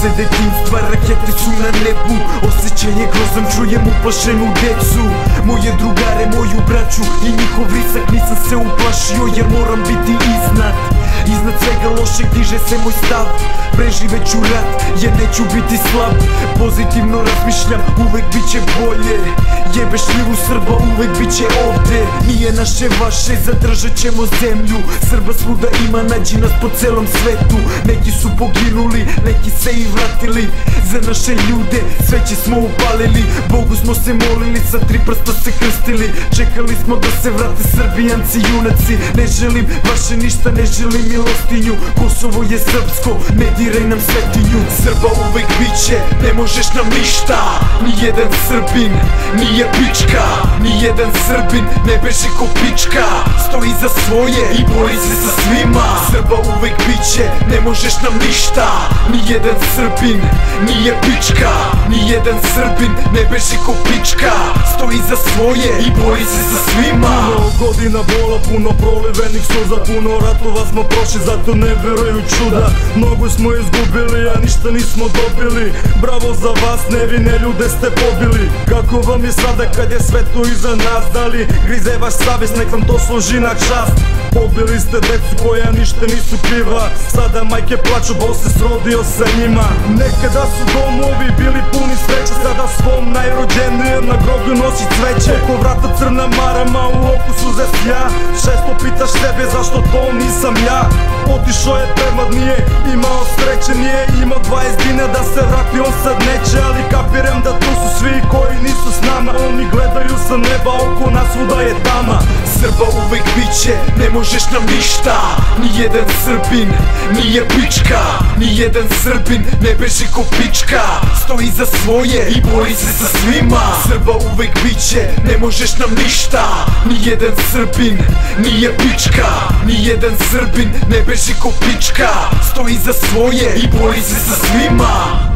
se detinstva, rakete su na nebu. Osjećaj je grozan, čujem uplašenu decu. Moje drugare, moju braću i njihov risak. Nisam se uplašio jer moram biti iznad svega lošeg diže se moj stav. Preživeću rat jer neću biti slab. Pozitivno razmišljam, uvek bit će bolje. Jebeš livu Srba, uvek bit će ovde. Nije naše vaše, zadržat ćemo zemlju. Srba svuda ima, nađi nas po celom svetu. Neki su poginuli, neki se i vratili. Za naše ljude sveće smo upalili. Bogu smo se molili, sa 3 prsta se krstili. Čekali smo da se vrate Srbijanci, junaci. Ne želim vaše ništa, ne želim milostinju. Kosovo je srpsko, ne diraj nam svetinju. Srba uvek biće, ne možeš nam ništa. Nijedan Srbin nije pička. Nijedan Srbin ne beži ko pička. Stoji za svoje i bori se sa svima. Srba uvek biće, ne možeš nam ništa. Nijedan Srbin nije pička. Nijedan Srbin ne beži ko pička. Stoji za svoje i bori se sa svima. Puno godina bola, puno prolivenih suza. Puno ratova smo prošli, zato ne veruju čuda. Mnogo smo izgubili, a ništa nismo dobili. Bravo za vas, nevine ljude ste pobili. Kako vam je sada kad je sve to iza nas? Da li grize vaš savjest, nek vam to služi na čast. Pobili ste decu koja ništa nisu kriva. Sada majke plaču, bo se srodio sa njima. Nekada su domovi bili puni sreće. Sada svom najrođenijem na groblju nosi cveće. Oko vrata crna marama, u oku suze sja. Često pitaš sebe zašto to nisam ja. Otišao je premad, nije imao sreće. Nije imao 20 dina da se vrati, on sad neće. Ali kapiram da tu su svi koji nisu s nama. Oni gledaju sa neba, oko nas svuda je tama. Srba uvek biće, ne možeš nam ništa. Nijedan Srbin nije pička. Nijedan Srbin ne beži ko pička. Stoji za svoje i bori se sa svima. Srba uvek biće, ne možeš nam ništa. Nijedan Srbin nije pička. Nijedan Srbin ne beži ko pička. Stoji za svoje i bori se sa svima.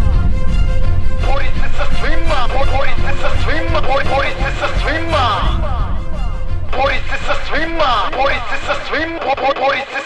Bori se sa svima, bori se sa svima, bori se sa svima. Bori se sa svima, bori se sa svima, bori se